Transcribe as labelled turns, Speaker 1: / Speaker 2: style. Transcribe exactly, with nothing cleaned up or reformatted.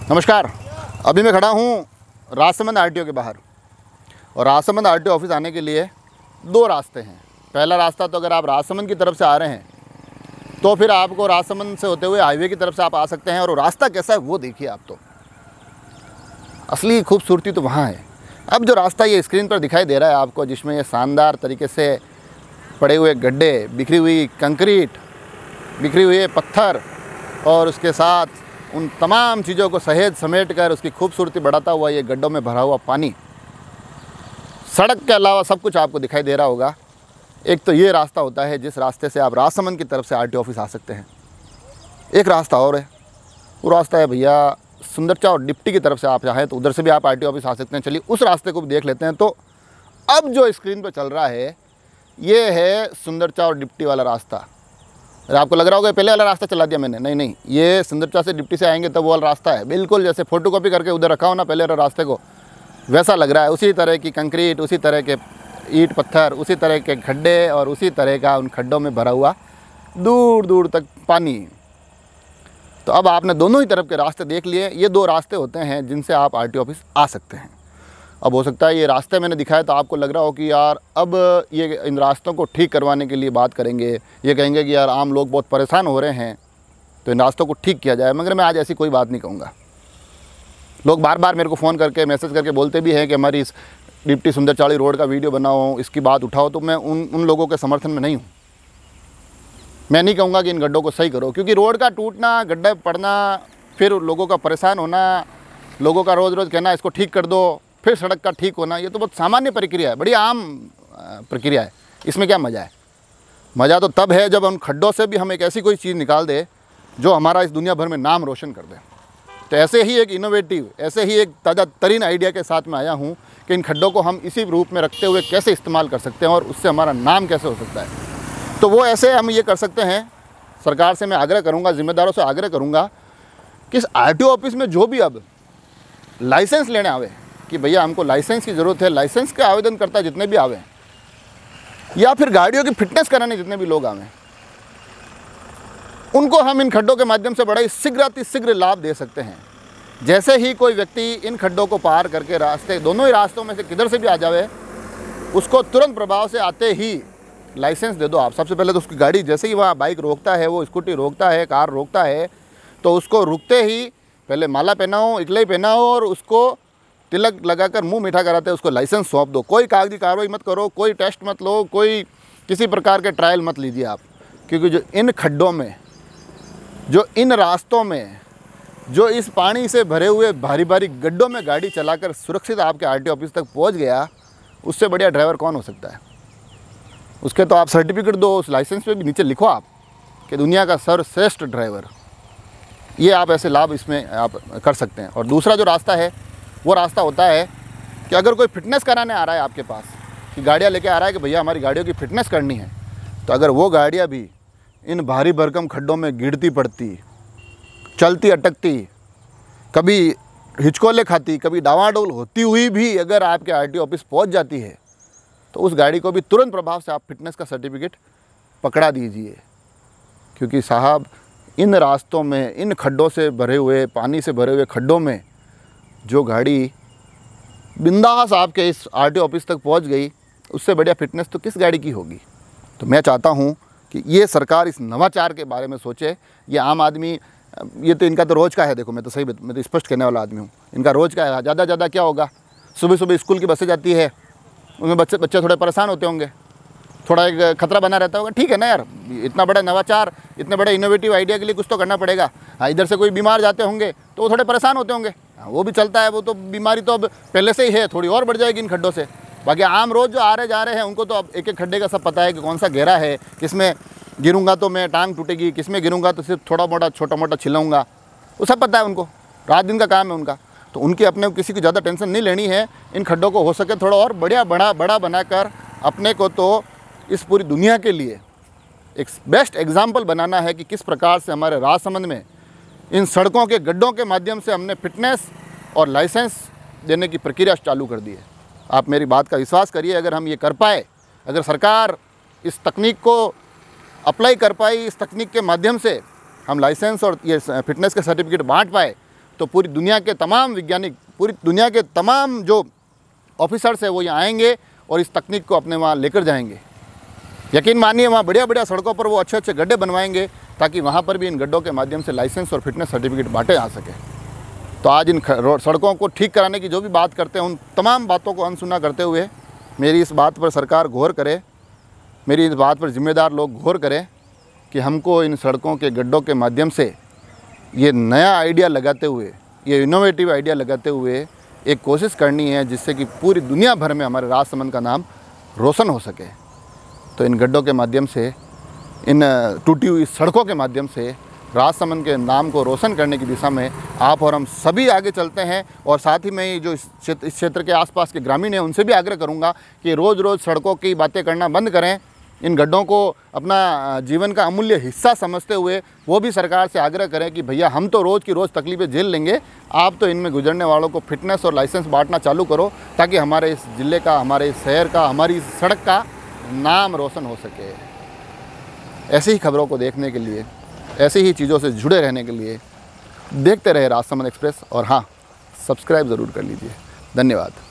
Speaker 1: नमस्कार। अभी मैं खड़ा हूँ राजसमंद आरटीओ के बाहर और राजसमंद आरटीओ ऑफिस आने के लिए दो रास्ते हैं। पहला रास्ता तो अगर आप राजसमंद की तरफ से आ रहे हैं तो फिर आपको राजसमंद से होते हुए हाईवे की तरफ से आप आ सकते हैं और वो रास्ता कैसा है वो देखिए आप। तो असली खूबसूरती तो वहाँ है। अब जो रास्ता ये स्क्रीन पर दिखाई दे रहा है आपको, जिसमें ये शानदार तरीके से पड़े हुए गड्ढे, बिखरी हुई कंक्रीट, बिखरी हुए पत्थर और उसके साथ उन तमाम चीज़ों को सहेज समेट कर उसकी खूबसूरती बढ़ाता हुआ ये गड्ढों में भरा हुआ पानी, सड़क के अलावा सब कुछ आपको दिखाई दे रहा होगा। एक तो ये रास्ता होता है जिस रास्ते से आप राजसमंद की तरफ से आरटीओ ऑफिस आ सकते हैं। एक रास्ता और है, वो रास्ता है भैया सुंदरचा और डिप्टी की तरफ से आप चाहें तो उधर से भी आप आरटीओ ऑफिस आ सकते हैं। चलिए उस रास्ते को भी देख लेते हैं। तो अब जो स्क्रीन पर चल रहा है ये है सुंदरचा और डिप्टी वाला रास्ता। अरे आपको लग रहा होगा पहले वाला रास्ता चला दिया मैंने, नहीं नहीं, ये सुंदरचा से डिप्टी से आएंगे तब वो वाला रास्ता है। बिल्कुल जैसे फ़ोटो कॉपी करके उधर रखा हो ना पहले वाले रास्ते को, वैसा लग रहा है। उसी तरह की कंक्रीट, उसी तरह के ईंट पत्थर, उसी तरह के खड्डे और उसी तरह का उन खड्डों में भरा हुआ दूर दूर तक पानी। तो अब आपने दोनों ही तरफ के रास्ते देख लिए। ये दो रास्ते होते हैं जिनसे आप आरटीओ ऑफिस आ सकते हैं। अब हो सकता है ये रास्ते मैंने दिखाया तो आपको लग रहा हो कि यार अब ये इन रास्तों को ठीक करवाने के लिए बात करेंगे, ये कहेंगे कि यार आम लोग बहुत परेशान हो रहे हैं तो इन रास्तों को ठीक किया जाए। मगर मैं आज ऐसी कोई बात नहीं कहूँगा। लोग बार बार मेरे को फ़ोन करके मैसेज करके बोलते भी हैं कि हमारी इस डिप्टी सुंदरचाड़ी रोड का वीडियो बनाओ, इसकी बात उठाओ। तो मैं उन उन लोगों के समर्थन में नहीं हूँ। मैं नहीं कहूँगा कि इन गड्ढों को सही करो, क्योंकि रोड का टूटना, गड्ढे पड़ना, फिर लोगों का परेशान होना, लोगों का रोज़ रोज़ कहना इसको ठीक कर दो, फिर सड़क का ठीक होना, ये तो बहुत सामान्य प्रक्रिया है, बड़ी आम प्रक्रिया है। इसमें क्या मज़ा है? मज़ा तो तब है जब उन खड्डों से भी हम एक ऐसी कोई चीज़ निकाल दे जो हमारा इस दुनिया भर में नाम रोशन कर दे। तो ऐसे ही एक इनोवेटिव, ऐसे ही एक ताज़ा तरीन आइडिया के साथ मैं आया हूँ कि इन खड्डों को हम इसी रूप में रखते हुए कैसे इस्तेमाल कर सकते हैं और उससे हमारा नाम कैसे हो सकता है। तो वो ऐसे हम ये कर सकते हैं। सरकार से मैं आग्रह करूँगा, जिम्मेदारों से आग्रह करूँगा कि इस आरटीओ ऑफिस में जो भी अब लाइसेंस लेने आवे कि भैया हमको लाइसेंस की ज़रूरत है, लाइसेंस के आवेदन करता जितने भी आवे या फिर गाड़ियों की फिटनेस कराने जितने भी लोग आवे, उनको हम इन खड्डों के माध्यम से बड़ा ही शीघ्रातिशीघ्र लाभ दे सकते हैं। जैसे ही कोई व्यक्ति इन खड्डों को पार करके रास्ते, दोनों ही रास्तों में से किधर से भी आ जावे, उसको तुरंत प्रभाव से आते ही लाइसेंस दे दो आप। सबसे पहले तो उसकी गाड़ी, जैसे ही वहाँ बाइक रोकता है, वो स्कूटी रोकता है, कार रोकता है, तो उसको रुकते ही पहले माला पहनाओ, इकलाई पहनाओ और उसको तिलक लगाकर मुंह मीठा कराते हैं, उसको लाइसेंस सौंप दो। कोई कागजी कार्रवाई मत करो, कोई टेस्ट मत लो, कोई किसी प्रकार के ट्रायल मत लीजिए आप। क्योंकि जो इन खड्डों में, जो इन रास्तों में, जो इस पानी से भरे हुए भारी भारी गड्ढों में गाड़ी चलाकर सुरक्षित आपके आरटीओ ऑफिस तक पहुंच गया, उससे बढ़िया ड्राइवर कौन हो सकता है? उसके तो आप सर्टिफिकेट दो, उस लाइसेंस पे भी नीचे लिखो आप कि दुनिया का सर्वश्रेष्ठ ड्राइवर। ये आप ऐसे लाभ इसमें आप कर सकते हैं। और दूसरा जो रास्ता है वो रास्ता होता है कि अगर कोई फिटनेस कराने आ रहा है आपके पास, कि गाड़ियाँ लेके आ रहा है कि भैया हमारी गाड़ियों की फिटनेस करनी है, तो अगर वो गाड़ियाँ भी इन भारी भरकम खड्डों में गिरती पड़ती, चलती अटकती, कभी हिचकोले खाती, कभी डावाडोल होती हुई भी अगर आपके आरटीओ ऑफिस पहुंच जाती है, तो उस गाड़ी को भी तुरंत प्रभाव से आप फिटनेस का सर्टिफिकेट पकड़ा दीजिए। क्योंकि साहब इन रास्तों में, इन खड्डों से भरे हुए, पानी से भरे हुए खड्डों में जो गाड़ी बिंदास आपके इस आरटीओ ऑफिस तक पहुंच गई, उससे बढ़िया फिटनेस तो किस गाड़ी की होगी। तो मैं चाहता हूं कि ये सरकार इस नवाचार के बारे में सोचे। ये आम आदमी, ये तो इनका तो रोज़ का है। देखो मैं तो सही मैं तो स्पष्ट कहने वाला आदमी हूँ, इनका रोज़ का है। ज़्यादा ज़्यादा क्या होगा, सुबह सुबह स्कूल की बसें जाती है, उनमें बच्चे बच्चे थोड़े परेशान होते होंगे, थोड़ा एक खतरा बना रहता होगा। ठीक है ना यार, इतना बड़ा नवाचार, इतने बड़े इनोवेटिव आइडिया के लिए कुछ तो करना पड़ेगा। हाँ, इधर से कोई बीमार जाते होंगे तो वो थोड़े परेशान होते होंगे, हाँ वो भी चलता है। वो तो बीमारी तो अब पहले से ही है, थोड़ी और बढ़ जाएगी इन खड्डों से। बाकी आम रोज़ जो आ रहे जा रहे हैं उनको तो अब एक एक खड्डे का सब पता है कि कौन सा गहरा है, किसमें गिरूंगा तो मैं टांग टूटेगी, किसमें गिरूंगा तो सिर्फ थोड़ा मोटा छोटा मोटा छिलाऊंगा, वो सब पता है उनको। रात दिन का काम है उनका। तो उनकी अपने किसी की ज़्यादा टेंशन नहीं लेनी है। इन खड्डों को हो सके थोड़ा और बढ़िया बड़ा बड़ा बनाकर अपने को तो इस पूरी दुनिया के लिए एक बेस्ट एग्जाम्पल बनाना है कि किस प्रकार से हमारे राजसमंद में इन सड़कों के गड्ढों के माध्यम से हमने फिटनेस और लाइसेंस देने की प्रक्रिया चालू कर दी है। आप मेरी बात का विश्वास करिए, अगर हम ये कर पाए, अगर सरकार इस तकनीक को अप्लाई कर पाई, इस तकनीक के माध्यम से हम लाइसेंस और ये फिटनेस के सर्टिफिकेट बांट पाए, तो पूरी दुनिया के तमाम वैज्ञानिक, पूरी दुनिया के तमाम जो ऑफिसर्स हैं वो यहाँ आएंगे और इस तकनीक को अपने वहाँ लेकर जाएंगे। यकीन मानिए वहाँ बढ़िया बढ़िया सड़कों पर वो अच्छे अच्छे गड्ढे बनवाएंगे ताकि वहाँ पर भी इन गड्ढों के माध्यम से लाइसेंस और फिटनेस सर्टिफिकेट बांटे जा सके। तो आज इन सड़कों को ठीक कराने की जो भी बात करते हैं उन तमाम बातों को अनसुना करते हुए मेरी इस बात पर सरकार गौर करे, मेरी इस बात पर जिम्मेदार लोग गौर करें कि हमको इन सड़कों के गड्ढों के माध्यम से ये नया आइडिया लगाते हुए, ये इनोवेटिव आइडिया लगाते हुए एक कोशिश करनी है जिससे कि पूरी दुनिया भर में हमारे राजसमंद का नाम रोशन हो सके। तो इन गड्ढों के माध्यम से, इन टूटी हुई सड़कों के माध्यम से राजसमंद के नाम को रोशन करने की दिशा में आप और हम सभी आगे चलते हैं। और साथ ही मैं जो इस क्षेत्र इस क्षेत्र के आसपास के ग्रामीण हैं उनसे भी आग्रह करूंगा कि रोज़ रोज़ सड़कों की बातें करना बंद करें। इन गड्ढों को अपना जीवन का अमूल्य हिस्सा समझते हुए वो भी सरकार से आग्रह करें कि भैया हम तो रोज़ की रोज़ तकलीफ़ें झेल लेंगे, आप तो इनमें गुजरने वालों को फिटनेस और लाइसेंस बांटना चालू करो ताकि हमारे इस ज़िले का, हमारे इस शहर का, हमारी इस सड़क का नाम रोशन हो सके। ऐसी ही खबरों को देखने के लिए, ऐसी ही चीज़ों से जुड़े रहने के लिए देखते रहे राजसमंद एक्सप्रेस और हाँ, सब्सक्राइब ज़रूर कर लीजिए। धन्यवाद।